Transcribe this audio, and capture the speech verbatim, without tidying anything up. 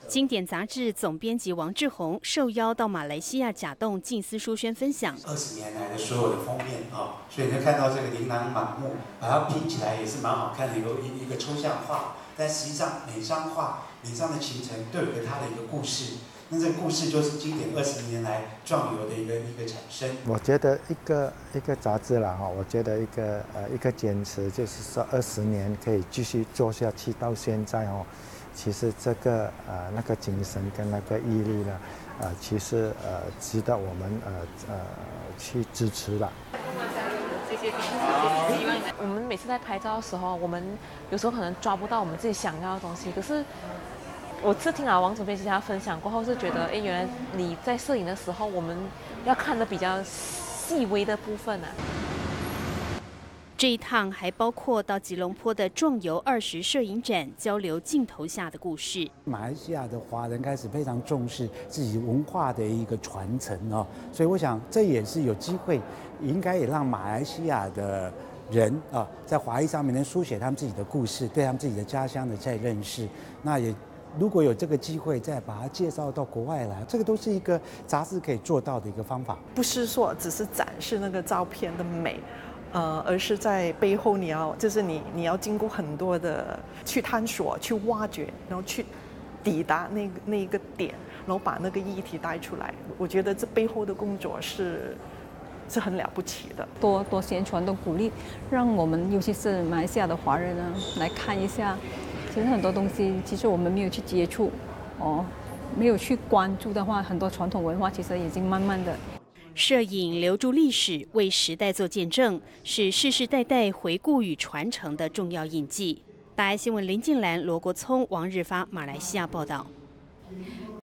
经典杂志总编辑王志宏受邀到马来西亚甲洞静思书轩分享二十年来的所有的封面啊，所以你会看到这个琳琅满目，把它拼起来也是蛮好看的一个一一个抽象画。但实际上每张画、每张的形成都有个它的一个故事。那这个故事就是经典二十年来壮游的一个一个产生。 我觉得一个一个杂志啦哈，我觉得一个呃一个坚持，就是说二十年可以继续做下去到现在哦。其实这个呃那个精神跟那个毅力呢，呃其实呃值得我们呃呃去支持了。 我们每次在拍照的时候，我们有时候可能抓不到我们自己想要的东西，可是我是听了王总编辑他分享过后，是觉得，哎，原来你在摄影的时候，我们要看的比较细微的部分啊。 这一趟还包括到吉隆坡的壮游二十摄影展，交流镜头下的故事。 马来西亚的华人开始非常重视自己文化的一个传承哦，所以我想这也是有机会，应该也让马来西亚的人啊，在华裔上面能书写他们自己的故事，对他们自己的家乡的再认识。那也如果有这个机会，再把它介绍到国外来，这个都是一个杂志可以做到的一个方法。 不是说只是展示那个照片的美。呃，而是在背后你要，就是你你要经过很多的去探索、去挖掘，然后去抵达那个那一个点，然后把那个议题带出来。我觉得这背后的工作是是很了不起的。 多多宣传、多鼓励，让我们尤其是马来西亚的华人呢来看一下。其实很多东西，其实我们没有去接触，哦，没有去关注的话，很多传统文化其实已经慢慢的。 摄影留住历史，为时代做见证，是世世代代回顾与传承的重要印记。大爱新闻林静兰、罗国聪、王日发，马来西亚报道。